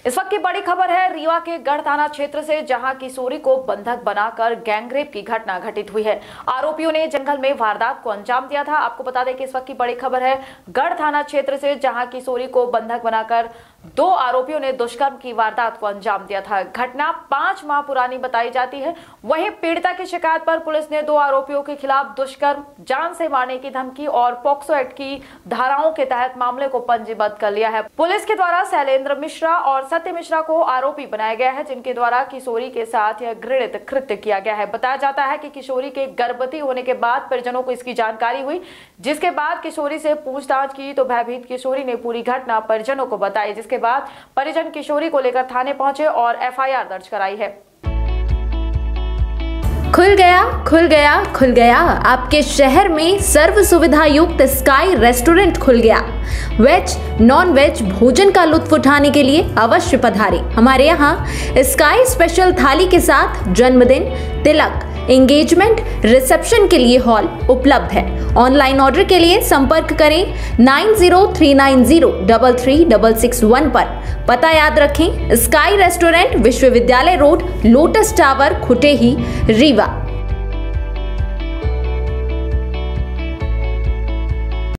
इस वक्त की बड़ी खबर है रीवा के गढ़ थाना क्षेत्र से, जहां किशोरी को बंधक बनाकर गैंगरेप की घटना घटित हुई है। आरोपियों ने जंगल में वारदात को अंजाम दिया था। आपको बता दें कि इस वक्त की बड़ी खबर है गढ़ थाना क्षेत्र से, जहां किशोरी को बंधक बनाकर 2 आरोपियों ने दुष्कर्म की वारदात को अंजाम दिया था। घटना 5 माह पुरानी बताई जाती है। वहीं पीड़िता की शिकायत पर पुलिस ने 2 आरोपियों के खिलाफ दुष्कर्म, जान से मारने की धमकी और पॉक्सो एक्ट की धाराओं के तहत मामले को पंजीबद्ध कर लिया है। पुलिस के द्वारा शैलेंद्र मिश्रा और सत्य मिश्रा को आरोपी बनाया गया है, जिनके द्वारा किशोरी के साथ यह घृणित कृत्य किया गया है। बताया जाता है कि किशोरी के गर्भवती होने के बाद परिजनों को इसकी जानकारी हुई, जिसके बाद किशोरी से पूछताछ की तो भयभीत किशोरी ने पूरी घटना परिजनों को बताई, जिसके बाद परिजन किशोरी को लेकर थाने पहुंचे और एफआईआर दर्ज कराई है। खुल गया आपके शहर में सर्व सुविधा युक्त स्काई रेस्टोरेंट खुल गया। वेज नॉन वेज भोजन का लुत्फ उठाने के लिए अवश्य पधारें। हमारे यहाँ स्काई स्पेशल थाली के साथ जन्मदिन, तिलक, एंगेजमेंट, रिसेप्शन के लिए हॉल उपलब्ध है। ऑनलाइन ऑर्डर के लिए संपर्क करें 9039033661 पर। पता याद रखें, स्काई रेस्टोरेंट, विश्वविद्यालय road, lotus tower, Khutehi, Rewa.